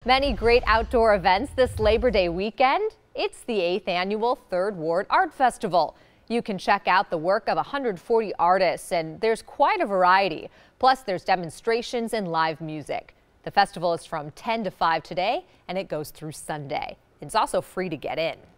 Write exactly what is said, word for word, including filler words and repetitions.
Many great outdoor events this Labor Day weekend. It's the eighth annual Third Ward Art Festival. You can check out the work of one hundred forty artists, and there's quite a variety. Plus, there's demonstrations and live music. The festival is from ten to five today, and it goes through Sunday. It's also free to get in.